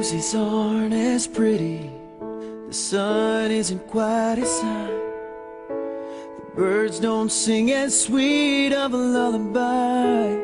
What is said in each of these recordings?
roses aren't as pretty, the sun isn't quite as high, the birds don't sing as sweet of a lullaby.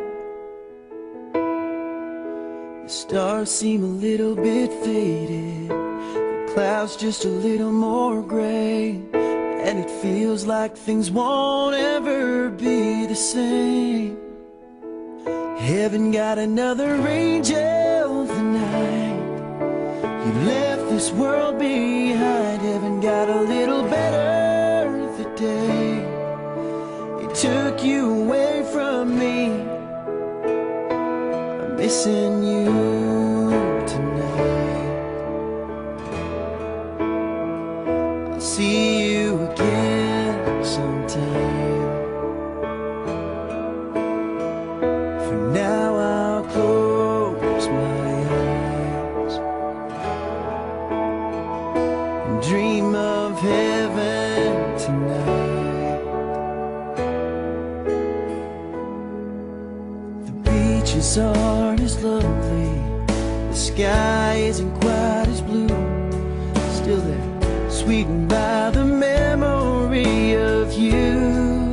The stars seem a little bit faded, the clouds just a little more gray, and it feels like things won't ever be the same. Heaven got another angel tonight. You left this world behind. Heaven got a little better the day it took you away from me. I'm missing you tonight. I'll see you again sometime. For now I'll close my eyes and dream of heaven tonight. The beaches aren't as lovely, the sky isn't quite as blue, still they're sweetened by the memory of you.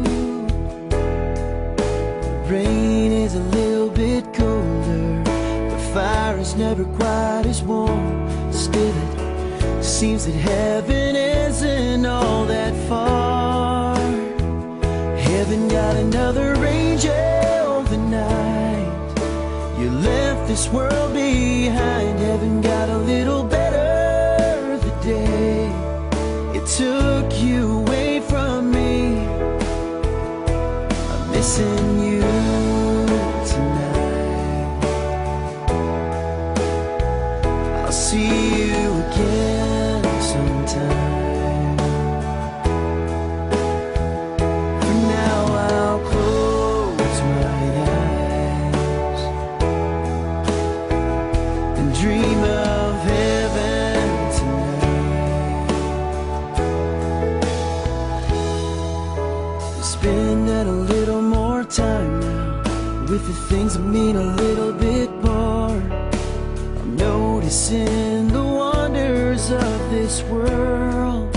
The rain is a little bit colder, the fire is never quite as warm, still it seems that heaven isn't all that far. Heaven got another angel tonight. You left this world behind. Heaven got a little better the day it took you away from me. I'm missing you tonight. I'll see you again sometime. For now I'll close my eyes and dream of heaven tonight. Spending a little more time now with the things that mean a little bit more. I'm noticing the wonders of this world.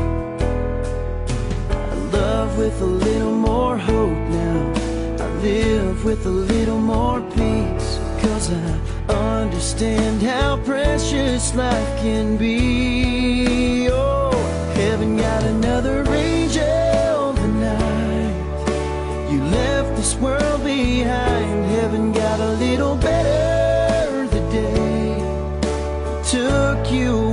I love with a little more hope now. I live with a little more peace, 'cause I understand how precious life can be. Oh, heaven got another angel tonight. You left this world behind. Heaven got a little better the day took you